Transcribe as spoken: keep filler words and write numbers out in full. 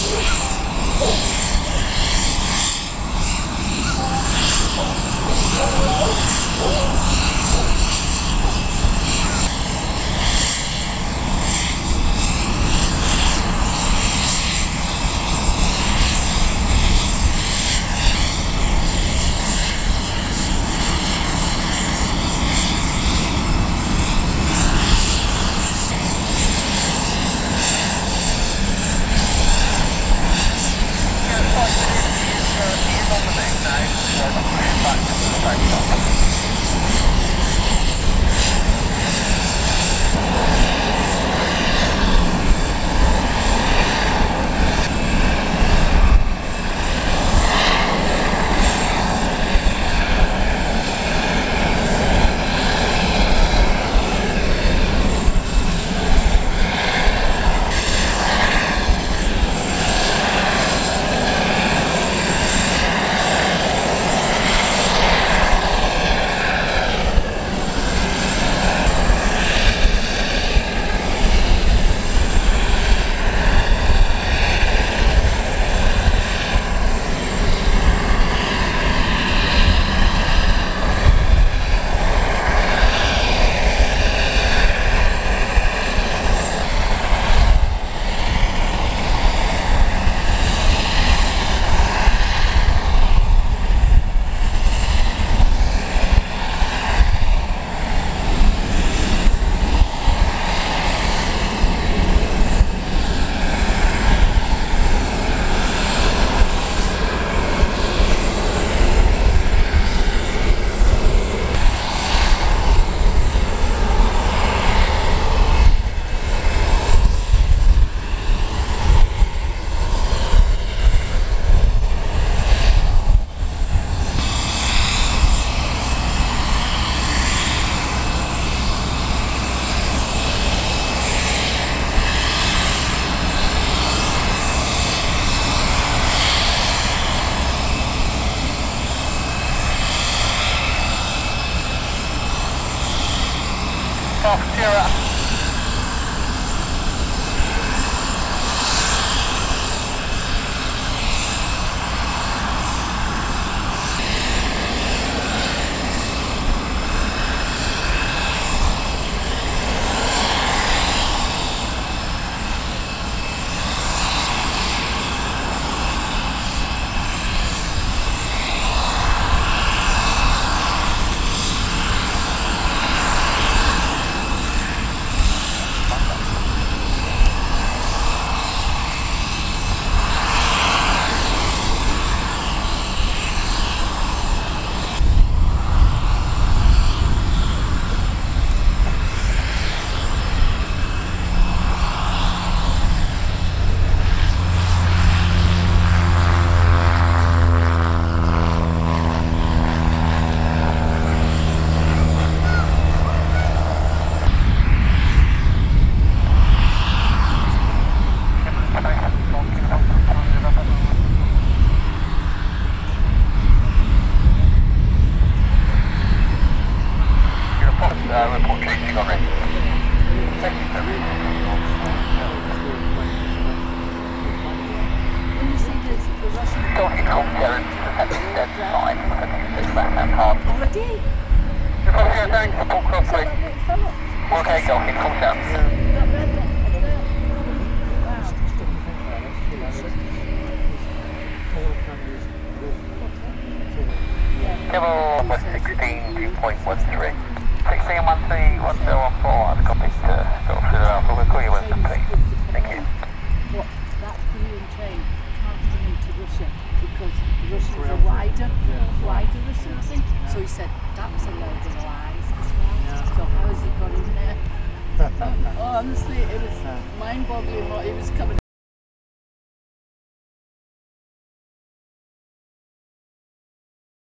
Kemble was sixteen, two point one three. sixteen, one three, one zero one four, the copy to go through the alpha. We'll call you when complete. Thank you. What, that Korean train can't come into Russia because the Russians are wider, wider or something. So he said, that's a load of lies as well. So how has he got in there? Oh, honestly, it was mind-boggling what he was coming